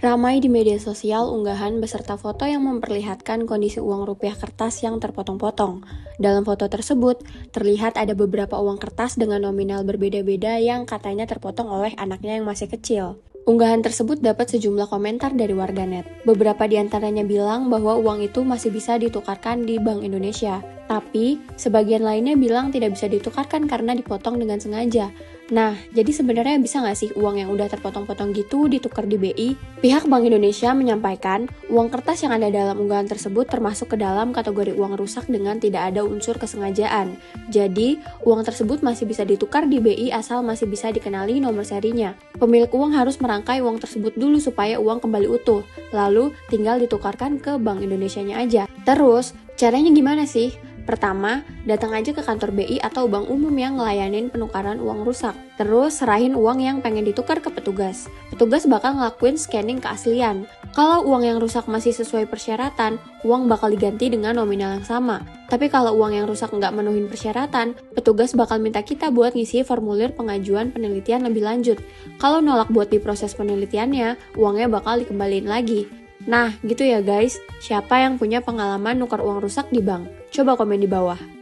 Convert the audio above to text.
Ramai di media sosial unggahan beserta foto yang memperlihatkan kondisi uang rupiah kertas yang terpotong-potong. Dalam foto tersebut, terlihat ada beberapa uang kertas dengan nominal berbeda-beda yang katanya terpotong oleh anaknya yang masih kecil. Unggahan tersebut dapat sejumlah komentar dari warganet. Beberapa di antaranya bilang bahwa uang itu masih bisa ditukarkan di Bank Indonesia. Tapi, sebagian lainnya bilang tidak bisa ditukarkan karena dipotong dengan sengaja. Nah, jadi sebenarnya bisa nggak sih uang yang udah terpotong-potong gitu ditukar di BI? Pihak Bank Indonesia menyampaikan, uang kertas yang ada dalam unggahan tersebut termasuk ke dalam kategori uang rusak dengan tidak ada unsur kesengajaan. Jadi, uang tersebut masih bisa ditukar di BI asal masih bisa dikenali nomor serinya. Pemilik uang harus merangkai uang tersebut dulu supaya uang kembali utuh, lalu tinggal ditukarkan ke Bank Indonesianya aja. Terus, caranya gimana sih? Pertama, datang aja ke kantor BI atau bank umum yang ngelayanin penukaran uang rusak. Terus, serahin uang yang pengen ditukar ke petugas. Petugas bakal ngelakuin scanning keaslian. Kalau uang yang rusak masih sesuai persyaratan, uang bakal diganti dengan nominal yang sama. Tapi kalau uang yang rusak nggak menuhin persyaratan, petugas bakal minta kita buat ngisi formulir pengajuan penelitian lebih lanjut. Kalau nolak buat diproses penelitiannya, uangnya bakal dikembaliin lagi. Nah, gitu ya guys. Siapa yang punya pengalaman nukar uang rusak di bank? Coba komen di bawah.